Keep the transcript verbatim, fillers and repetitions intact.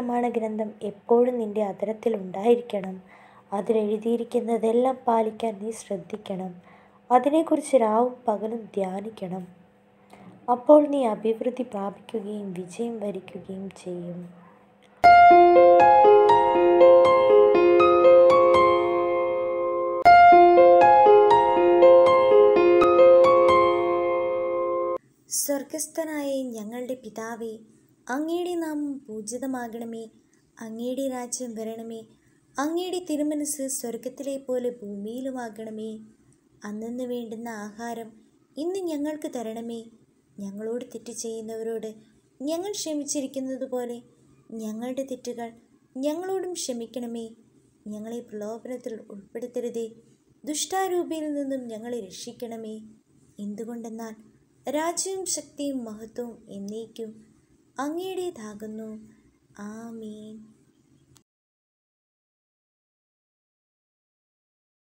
ന്യായപ്രമാണ ഗ്രന്ഥം എപ്പോഴും നിന്റെ അധരത്തിൽ ഉണ്ടായിരിക്കണം. അതിലെഴുതിയിരിക്കുന്നതെല്ലാം പാലിക്കാൻ നീ ശ്രദ്ധിക്കണം. അതിനെക്കുറിച്ച് രാവും പകലും ധ്യാനിക്കണം. അപ്പോൾ നീ അഭിവൃദ്ധി പ്രാപിക്കുകയും വിജയം വരിക്കുകയും ചെയ്യും. സ്വർഗസ്ഥനായ ഞങ്ങളുടെ പിതാവേ, അങ്ങയുടെ നാമം പൂജിതമാകണമേ. അങ്ങയുടെ രാജ്യം വരണമേ. അങ്ങയുടെ തിരുമനസ് സ്വർഗത്തിലെ പോലെ ഭൂമിയിലുമാകണമേ. അന്നന്ന് വേണ്ടുന്ന ആഹാരം ഇന്ന് ഞങ്ങൾക്ക് തരണമേ. ഞങ്ങളോട് തെറ്റ് ചെയ്യുന്നവരോട് ഞങ്ങൾ ക്ഷമിച്ചിരിക്കുന്നത് പോലെ ഞങ്ങളുടെ തെറ്റുകൾ ഞങ്ങളോടും ക്ഷമിക്കണമേ. ഞങ്ങളെ പ്രലോഭനത്തിൽ ഉൾപ്പെടുത്തരുതേ, ദുഷ്ടാരൂപിയിൽ നിന്നും ഞങ്ങളെ രക്ഷിക്കണമേ. എന്തുകൊണ്ടെന്നാൽ രാജ്യവും ശക്തിയും മഹത്വവും എന്നേക്കും അങ്ങയുടേതാകുന്നു. ആമേൻ.